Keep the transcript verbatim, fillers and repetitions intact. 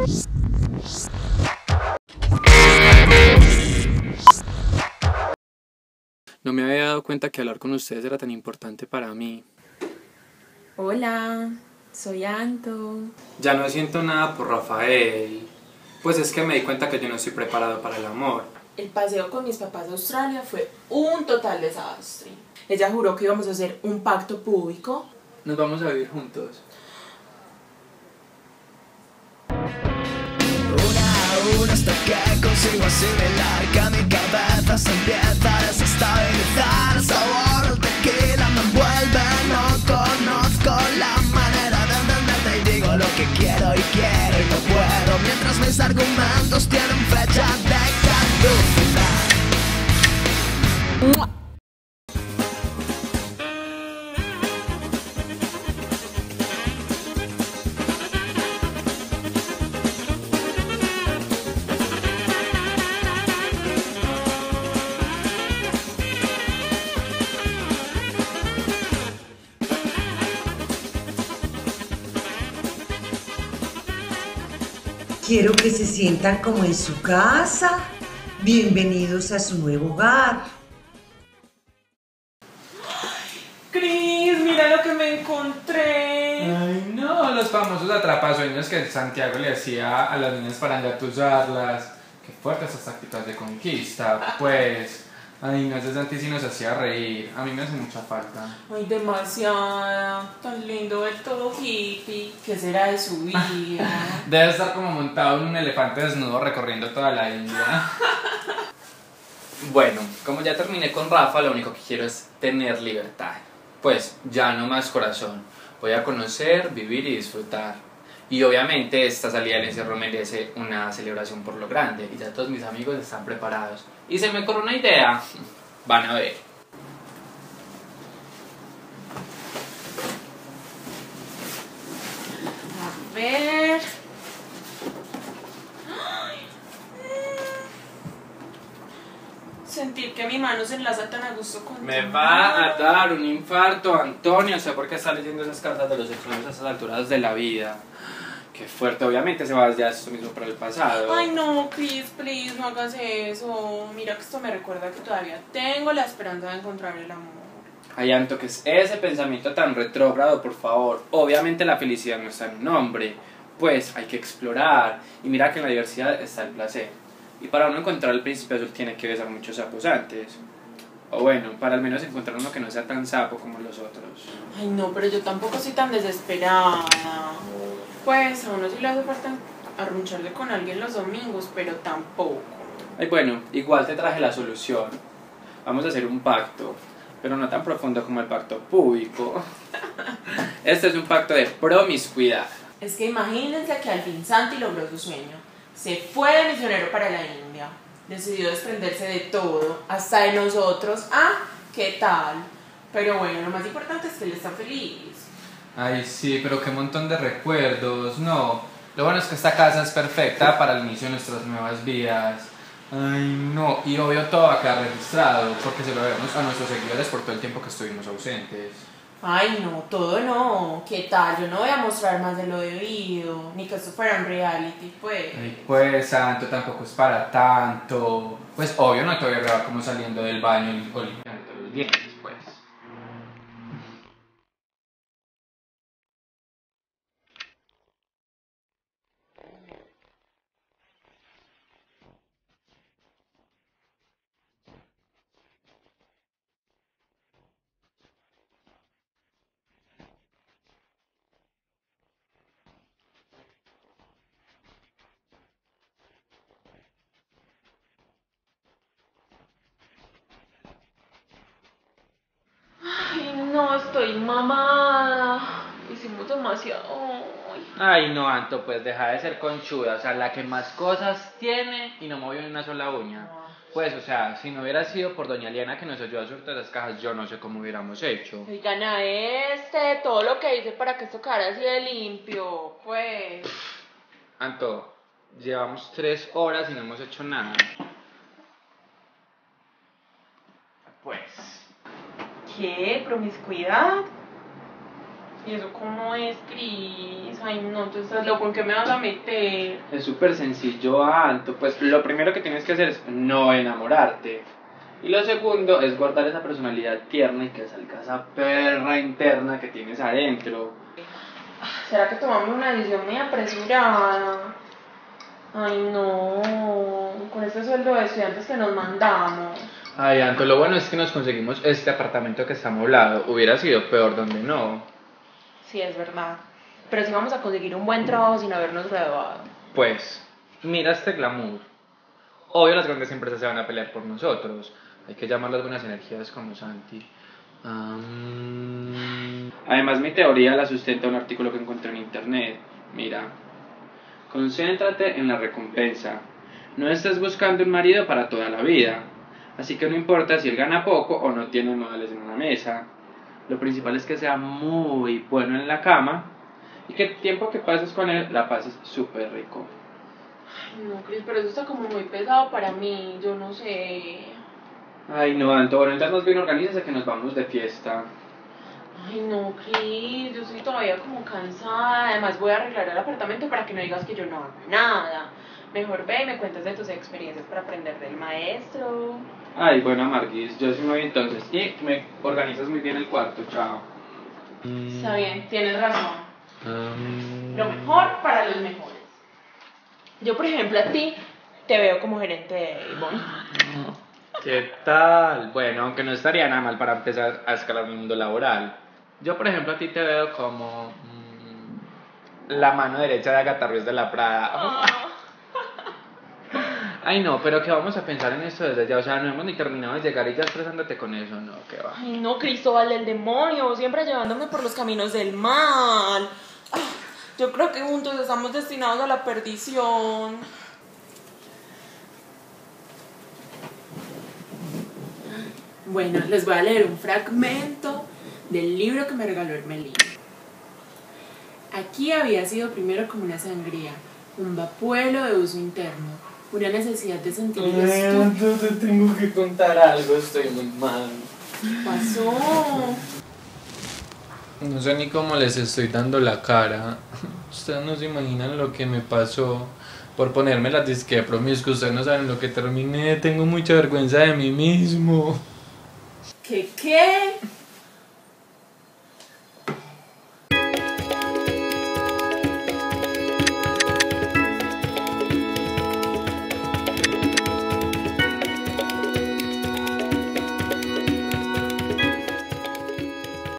No me había dado cuenta que hablar con ustedes era tan importante para mí. Hola, soy Anto. Ya no siento nada por Rafael. Pues es que me di cuenta que yo no estoy preparado para el amor. El paseo con mis papás a Australia fue un total desastre. Ella juró que íbamos a hacer un pacto público. Nos vamos a vivir juntos. Una a una hasta que consigo asimilar que mi cabeza se empieza a desestabilizar. El sabor del tequila me envuelve, no conozco la manera de entenderte y digo lo que quiero y quiero y no puedo, mientras mis argumentos tienen fecha de caducidad. Quiero que se sientan como en su casa. Bienvenidos a su nuevo hogar. Cris, mira lo que me encontré. Ay, no, los famosos atrapasueños que Santiago le hacía a las niñas para engatusarlas. Qué fuertes esas tácticas de conquista. Pues, ay, no sé, Santi sí nos hacía reír. A mí me hace mucha falta. Ay, demasiada. Tan lindo ver todo hippie. ¿Qué será de su vida? Debe estar como montado en un elefante desnudo recorriendo toda la India. Bueno, como ya terminé con Rafa, lo único que quiero es tener libertad. Pues ya no más corazón. Voy a conocer, vivir y disfrutar. Y obviamente esta salida del encierro merece una celebración por lo grande. Y ya todos mis amigos están preparados. Y se me ocurre una idea. Van a ver. A ver. Ay. Sentir que mi mano se enlaza tan a gusto con Me tu va a mano. dar un infarto, Antonio. Sé por qué está leyendo esas cartas de los extraños a estas alturas de la vida. Qué fuerte, obviamente se va ya esto mismo para el pasado. Ay no, Chris, please, no hagas eso. Mira que esto me recuerda que todavía tengo la esperanza de encontrar el amor. Ay, Anto, ¿qué es ese pensamiento tan retrógrado, por favor? Obviamente la felicidad no está en un hombre. Pues hay que explorar. Y mira que en la diversidad está el placer. Y para uno encontrar el príncipe azul tiene que besar muchos sapos antes. O bueno, para al menos encontrar uno que no sea tan sapo como los otros. Ay no, pero yo tampoco soy tan desesperada. Pues a uno sí le hace falta arruncharle con alguien los domingos, pero tampoco. Ay, bueno, igual te traje la solución. Vamos a hacer un pacto, pero no tan profundo como el pacto público. Este es un pacto de promiscuidad. Es que imagínense que al fin Santi logró su sueño. Se fue de misionero para la India. Decidió desprenderse de todo, hasta de nosotros. Ah, ¿qué tal? Pero bueno, lo más importante es que él está feliz. Ay, sí, pero qué montón de recuerdos, no. Lo bueno es que esta casa es perfecta para el inicio de nuestras nuevas vidas. Ay, no, y obvio todo va a quedar registrado, porque se lo debemos a nuestros seguidores por todo el tiempo que estuvimos ausentes. Ay, no, todo no. ¿Qué tal? Yo no voy a mostrar más de lo debido, ni que esto fuera un reality, pues. Ay, pues, Santo, tampoco es para tanto. Pues, obvio, no te voy a grabar como saliendo del baño o limpiando los dientes, pues. Ay, no, estoy mamada. Hicimos demasiado. Ay, no, Anto, pues deja de ser conchuda, o sea, la que más cosas tiene y no movió ni una sola uña. Pues, o sea, si no hubiera sido por doña Liana que nos ayudó a sortear las cajas, yo no sé cómo hubiéramos hecho. Oigan a este, todo lo que hice para que esto quedara así de limpio, pues. Anto, llevamos tres horas y no hemos hecho nada. Pues. ¿Qué? ¿Promiscuidad? ¿Y eso cómo es, Cris? Ay, no, tú estás loco, ¿en qué me vas a meter? Es súper sencillo, Anto. Pues lo primero que tienes que hacer es no enamorarte. Y lo segundo es guardar esa personalidad tierna y que salga esa perra interna que tienes adentro. ¿Será que tomamos una decisión muy apresurada? Ay, no, con este sueldo de estudiantes que nos mandamos. Ay, Anto, lo bueno es que nos conseguimos este apartamento que está amoblado. Hubiera sido peor donde no. Sí, es verdad. Pero sí vamos a conseguir un buen trabajo sin habernos graduado. Pues, mira este glamour. Obvio las grandes empresas se van a pelear por nosotros. Hay que llamar las buenas energías como Santi. Um... Además, mi teoría la sustenta un artículo que encontré en internet. Mira, concéntrate en la recompensa. No estés buscando un marido para toda la vida. Así que no importa si él gana poco o no tiene modales en una mesa. Lo principal es que sea muy bueno en la cama y que el tiempo que pases con él la pases súper rico. Ay, no, Cris, pero eso está como muy pesado para mí. Yo no sé. Ay, no, Anto, bueno, entonces más bien organízate que nos vamos de fiesta. Ay, no, Cris, yo estoy todavía como cansada. Además voy a arreglar el apartamento para que no digas que yo no hago nada. Mejor ve y me cuentas de tus experiencias para aprender del maestro. Ay, bueno, Marquis, yo sí me voy entonces. Y me organizas muy bien el cuarto, chao. Está bien, tienes razón. Um... Lo mejor para los mejores. Yo, por ejemplo, a ti te veo como gerente de Avon. ¿Qué tal? Bueno, aunque no estaría nada mal para empezar a escalar el mundo laboral. Yo, por ejemplo, a ti te veo como mmm, la mano derecha de Agatha Ruiz de la Prada. Oh. Ay, no, pero que vamos a pensar en esto desde ya. O sea, no hemos ni terminado de llegar y ya estresándote con eso. No, que va. Ay, no, Cristóbal del demonio, siempre llevándome por los caminos del mal. Ah, yo creo que juntos estamos destinados a la perdición. Bueno, les voy a leer un fragmento del libro que me regaló Hermelín. Aquí había sido primero como una sangría, un vapuelo de uso interno, una necesidad de sentir el Yo te tengo que contar algo, estoy muy mal. ¿Qué pasó? No sé ni cómo les estoy dando la cara. Ustedes no se imaginan lo que me pasó por ponerme las disque de promiscuo. Ustedes no saben lo que terminé. Tengo mucha vergüenza de mí mismo. ¿Qué qué?